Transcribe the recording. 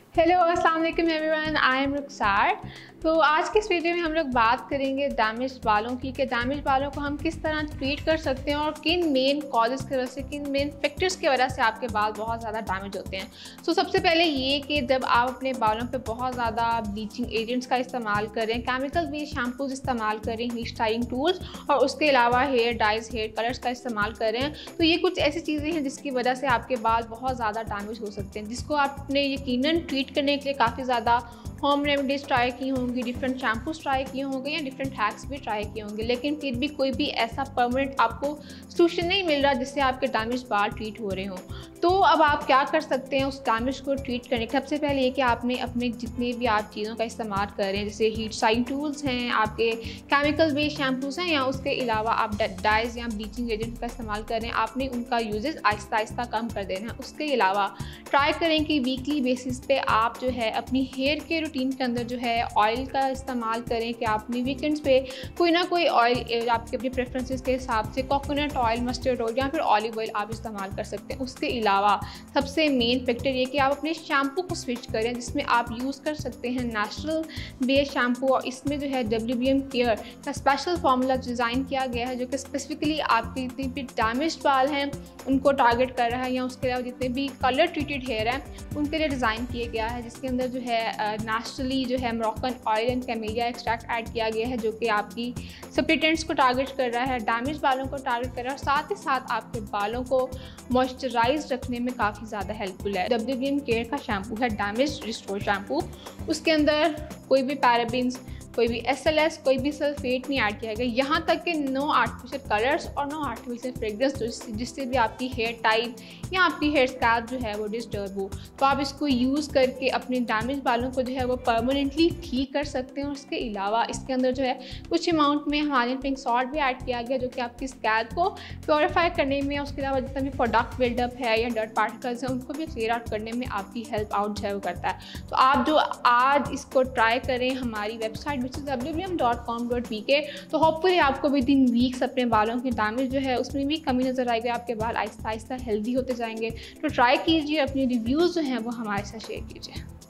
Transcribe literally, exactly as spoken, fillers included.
Hello अस्सलाम वालेकुम everyone, I am रुखसार। तो आज के इस वीडियो में हम लोग बात करेंगे डैमेज बालों की कि डैमेज बालों को हम किस तरह ट्रीट कर सकते हैं और किन मेन कॉजेज़ की वजह से, किन मेन फैक्टर्स की वजह से आपके बाल बहुत ज़्यादा डैमेज होते हैं। तो सबसे पहले ये कि जब आप अपने बालों पे बहुत ज़्यादा ब्लीचिंग एजेंट्स का इस्तेमाल करें, केमिकल बेस्ड शैम्पूज इस्तेमाल करें, हीट स्टाइलिंग टूल्स और उसके अलावा हेयर डाइज, हेयर कलर्स का इस्तेमाल करें, तो ये कुछ ऐसी चीज़ें हैं जिसकी वजह से आपके बाल बहुत ज़्यादा डैमेज हो सकते हैं, जिसको आपने यकीनन ट्रीट करने के लिए काफ़ी ज़्यादा होम रेमेडीज़ ट्राई की होंगी, डिफरेंट शैम्पूज ट्राई किए होंगे या डिफरेंट हैक्स भी ट्राई किए होंगे, लेकिन फिर भी कोई भी ऐसा परमानेंट आपको सोल्यूशन नहीं मिल रहा जिससे आपके डैमेज बाल ट्रीट हो रहे हों। तो अब आप क्या कर सकते हैं उस डैमेज को ट्रीट करने के? सबसे पहले ये कि आपने अपने जितने भी आप चीज़ों का इस्तेमाल कर रहे हैं, जैसे हीट स्टाइलिंग टूल्स हैं, आपके केमिकल बेस्ड शैम्पूज हैं, या उसके अलावा आप डाइज या ब्लीचिंग एजेंट का इस्तेमाल कर रहे हैं, आपने उनका यूजेस आहिस्ता आहिस्ता कम कर देना है। उसके अलावा ट्राई करें कि वीकली बेसिस पे आप जो है अपनी हेयर के रूटीन के अंदर जो है ऑयल का इस्तेमाल करें, कि आपने वीकेंड्स पे कोई ना कोई ऑयल आपके अपनी प्रेफरेंसेस के हिसाब से कोकोनट ऑयल, मस्टर्ड ऑयल या फिर ऑलिव ऑयल आप इस्तेमाल कर सकते हैं। उसके अलावा सबसे मेन फैक्टर ये कि आप अपने शैम्पू को स्विच करें, जिसमें आप यूज़ कर सकते हैं नेचुरल बेस्ड शैम्पू, और इसमें जो है डब्ल्यू बी एम केयर का स्पेशल फार्मूला डिज़ाइन किया गया है जो कि स्पेसिफिकली आपके जितने भी डैमेज बाल हैं उनको टारगेट कर रहा है, या उसके अलावा जितने भी कलर ट्रीटेड हेयर हैं उनके लिए डिज़ाइन किया गया है, जिसके अंदर जो है नेचुरली जो है Moroccan oil and camellia extract add किया गया है, जो कि आपकी सप्लीटेंट्स को टारगेट कर रहा है, डैमेज बालों को टारगेट कर रहा है, और साथ ही साथ आपके बालों को मॉइस्चराइज रखने में काफ़ी ज़्यादा हेल्पफुल है। डब्ल्यू बी एम केयर का शैम्पू है डैमेज रिस्टोर शैम्पू। उसके अंदर कोई भी पैराबेन्स, कोई भी एस एल एस, कोई भी सल्फेट नहीं ऐड किया गया, यहाँ तक कि नो आर्टिफिशियल कलर्स और नो आर्टिफिशियल फ्रेग्रेंस, जिससे भी आपकी हेयर टाइप या आपकी हेयर स्कैल्प जो है वो डिस्टर्ब हो। तो आप इसको यूज़ करके अपने डैमेज बालों को जो है वो परमानेंटली ठीक कर सकते हैं। और उसके अलावा इसके अंदर जो है कुछ अमाउंट में हिमालयन पिंक सॉल्ट भी ऐड किया गया, जो कि आपकी स्कैल्प को प्योरीफाई करने में, उसके अलावा जितना भी प्रोडक्ट बिल्डअप है या डर्ट पार्टिकल्स हैं उनको भी क्लियर आउट करने में आपकी हेल्प आउट जो है वो करता है। तो आप जो आज इसको ट्राई करें हमारी website which is W B M dot com dot P K, तो होपफुली आपको विद इन वीक्स अपने बालों के डैमेज जो है उसमें भी कमी नज़र आएगी, आपके बाल आहिस्ता आहिस्ता हेल्दी होते जाएंगे। तो ट्राई कीजिए, अपनी रिव्यूज़ जो हैं वो हमारे साथ शेयर कीजिए।